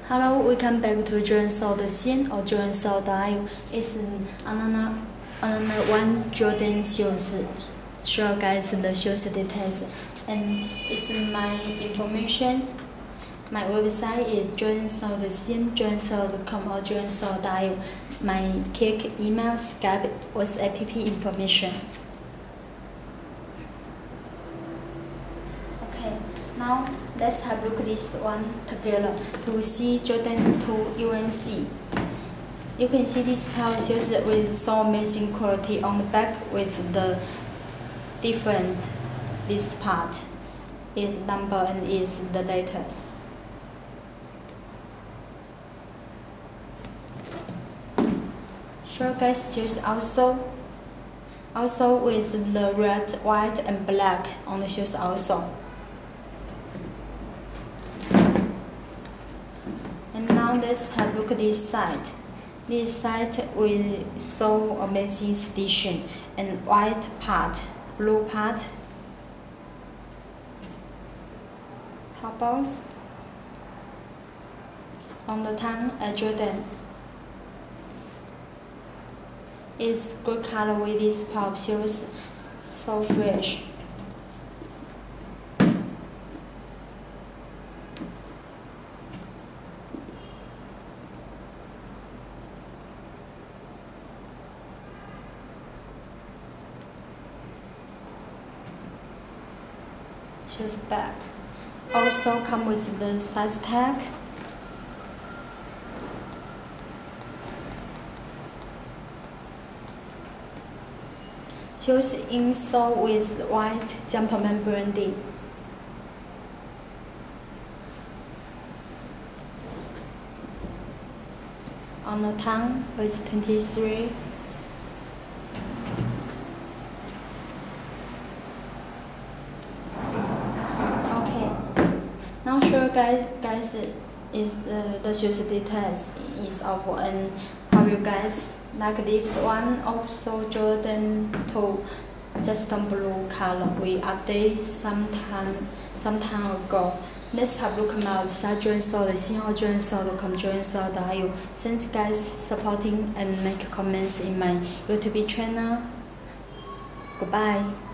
Hello, welcome back to Jordan Soul the scene or Jordan Soul Dial. It's another one Jordan shows. Show guys the shows details and it's my information. My website is Jordan Soul the scene, jordansoul.com or Jordan Soul Dial. My Kik, email, Skype, WhatsApp information. Okay, now let's have a look at this one together to see Jordan 2 UNC. You can see this pair shoes with so amazing quality on the back with the different. This part is number and is the letters. Sure guys, shoes also with the red, white and black on the shoes also. And now let's have a look at this side. This side with so amazing stitching and white part, blue part, toppers on the tongue at Jordan. It's good color with this pop shoes, so fresh. Shoes back. Also come with the size tag. Shoes insole with white Jumpman branding. On the tongue with 23. Okay. Now sure guys is the shoes details is awful and hope you guys like this one. Also Jordan 2 just blue color we update some time ago. Let's have a look at my website Jordan Soul the scene or jordansoul.com, jordansoul.io. Thanks guys supporting and make comments in my YouTube channel. Goodbye.